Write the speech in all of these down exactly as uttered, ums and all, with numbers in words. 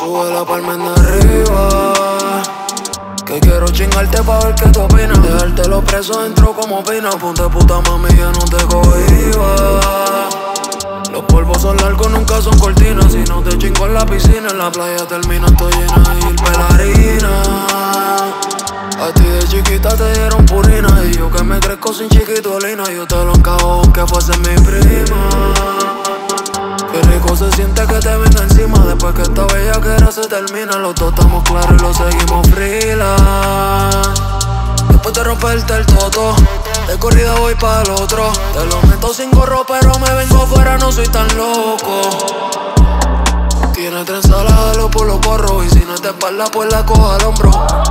Sube la palma en arriba, que quiero chingarte pa' ver qué te opinas. Dejarte los presos dentro como pina. Ponte puta mami, ya no te cohiba. Los polvos son largos, nunca son cortinas. Si no te chingo en la piscina, en la playa termina estoy llena de ir pelarina. A ti de chiquita te dieron purina, y yo que me crezco sin chiquitolina, yo te lo encajo aunque fuese mi prima. Qué rico se siente que te venga encima. Después que esta bellaquera se termina, los dos estamos claros y lo seguimos freelance. Después de romperte el toto, de corrida voy para el otro. Te lo meto sin gorro pero me vengo fuera, no soy tan loco. Tiene trenza, la jalo por los porros, y si no es de espalda pues la cojo al hombro.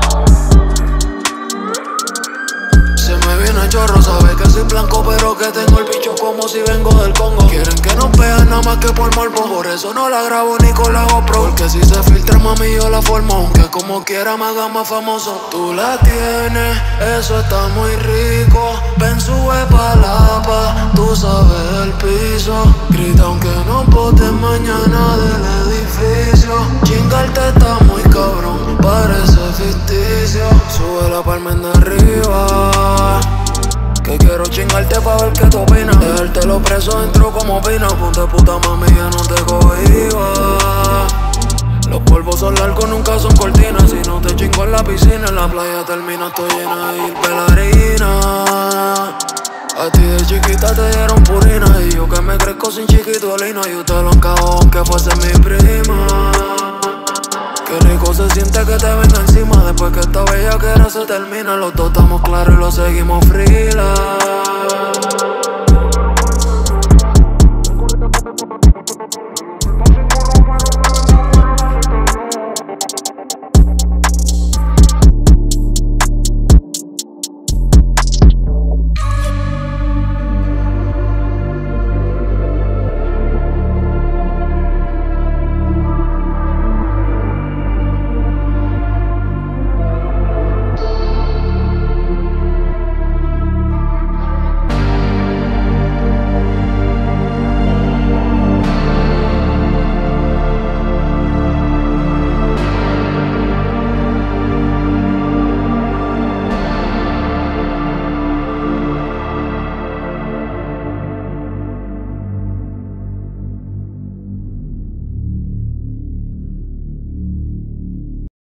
Se me viene el chorro, sabe que soy blanco pero que tengo el bicho como si vengo del Congo. Quieren que nos vean nada más que por morbo, por eso no la grabo ni con la GoPro. Porque si se filtra mami yo la formo, aunque como quiera me haga más famoso. Tú la tienes, eso está muy rico. Ven, sube pa' la pa', tú sabes el piso. Grita aunque no botes mañana del edificio. Chingarte está muy cabrón, parece ficticio. Sube la palma en arriba, que quiero chingarte pa' ver qué te opinas. Dejarte los presos dentro como pina. Ponte puta mami, ya no te cohiba. Los polvos son largos, nunca son cortinas. Si no te chingo en la piscina, en la playa termina estoy llena de ir pelarina. A ti de chiquita te dieron purina, y yo que me crezco sin chiquitolina, yo te lo encajo aunque fuese mi prima. Qué rico se siente que te venga encima. Después que esta bellaquera se termina, los dos estamos claros y lo seguimos freelance.